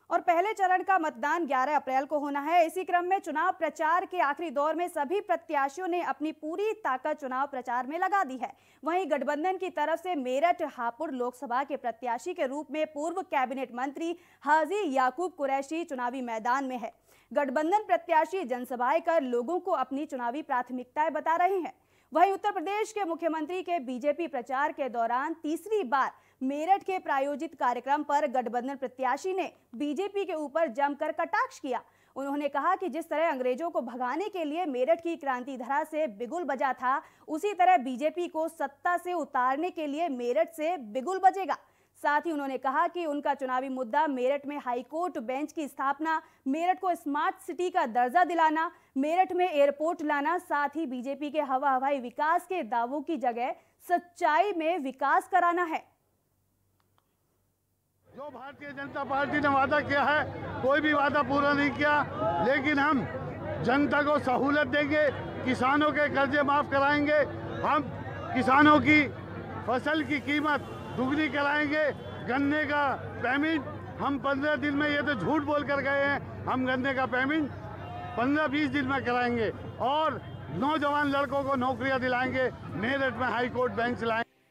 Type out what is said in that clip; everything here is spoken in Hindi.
और पहले चरण का मतदान 11 अप्रैल को होना है। इसी क्रम में चुनाव प्रचार के आखिरी दौर में सभी प्रत्याशियों ने अपनी पूरी ताकत चुनाव प्रचार में लगा दी है। वहीं गठबंधन की तरफ से मेरठ हापुड़ लोकसभा के प्रत्याशी के रूप में पूर्व कैबिनेट मंत्री हाजी याकूब कुरैशी चुनावी मैदान में है। गठबंधन प्रत्याशी जनसभाएं कर लोगों को अपनी चुनावी प्राथमिकताएं बता रहे हैं। वहीं उत्तर प्रदेश के मुख्यमंत्री के बीजेपी प्रचार के दौरान तीसरी बार मेरठ के प्रायोजित कार्यक्रम पर गठबंधन प्रत्याशी ने बीजेपी के ऊपर जमकर कटाक्ष किया। उन्होंने कहा कि जिस तरह अंग्रेजों को भगाने के लिए मेरठ की क्रांति धरा से बिगुल बजा था, उसी तरह बीजेपी को सत्ता से उतारने के लिए मेरठ से बिगुल बजेगा। साथ ही उन्होंने कहा कि उनका चुनावी मुद्दा मेरठ में हाईकोर्ट बेंच की स्थापना, मेरठ को स्मार्ट सिटी का दर्जा दिलाना, मेरठ में एयरपोर्ट लाना, साथ ही बीजेपी के हवाई विकास के दावों की जगह सच्चाई में विकास कराना है। जो भारतीय जनता पार्टी ने वादा किया है, कोई भी वादा पूरा नहीं किया, लेकिन हम जनता को सहूलत देंगे, किसानों के कर्जे माफ कराएंगे, हम किसानों की फसल की कीमत दुगनी कराएंगे। गन्ने का पेमेंट हम 15 दिन में, ये तो झूठ बोल कर गए हैं, हम गन्ने का पेमेंट 15-20 दिन में कराएंगे और नौजवान लड़कों को नौकरियां दिलाएंगे। मेरठ में हाई कोर्ट बेंच लाएंगे।